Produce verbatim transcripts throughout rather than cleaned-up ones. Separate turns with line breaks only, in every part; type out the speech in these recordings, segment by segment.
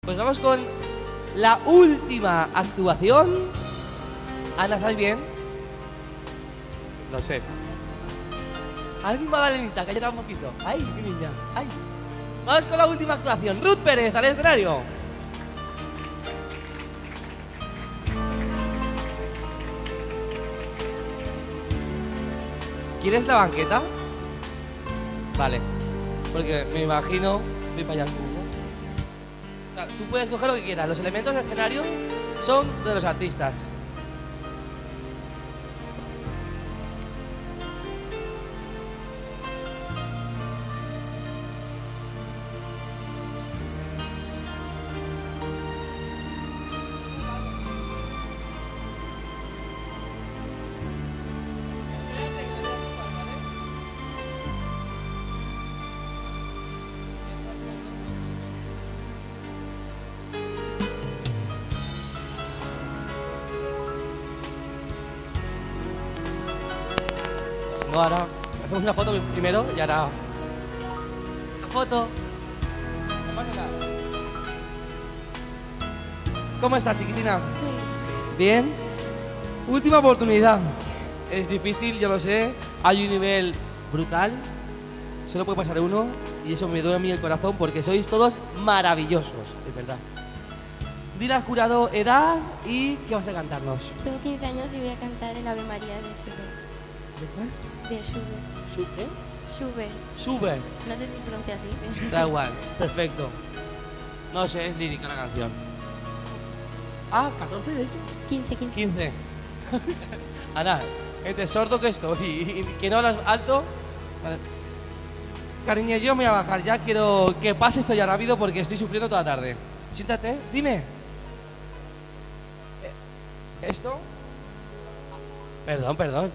Pues vamos con la última actuación. Ana, ¿estás bien? Lo sé. Ay, mi Magdalenita, cállate un poquito. Ay, mi niña, ay. Vamos con la última actuación. Ruth Pérez, al escenario. ¿Quieres la banqueta? Vale. Porque me imagino... Voy para allá. O sea, tú puedes coger lo que quieras. Los elementos del escenario son de los artistas. No, ahora hacemos una foto primero y ahora... La foto. No pasa nada. ¿Cómo estás, chiquitina? Bien. Última oportunidad. Es difícil, yo lo sé. Hay un nivel brutal. Solo puede pasar uno y eso me duele a mí el corazón porque sois todos maravillosos, es verdad. Dile al jurado edad y qué vas a cantarnos.
Tengo quince años y voy a cantar el Ave María de Schubert.
¿De cuál?
De Schubert.
¿Su- ¿Eh?
Schubert.
Schubert.
No sé si pronuncia así, pero...
Da igual, perfecto. No sé, es lírica la canción. Ah, catorce de hecho.
quince, quince.
quince. Ana, entre sordo que estoy y, y que no hablas alto. Vale. Cariño, yo me voy a bajar ya. Quiero que pase esto ya rápido porque estoy sufriendo toda la tarde. Siéntate, dime. Eh, ¿Esto? Perdón, perdón.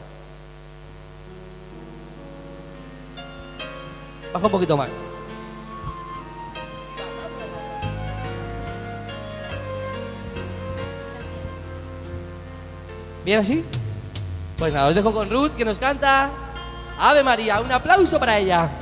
Baja un poquito más. ¿Bien así? Pues nada, os dejo con Ruth, que nos canta Ave María. Un aplauso para ella.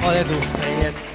Ole tú, qué bien.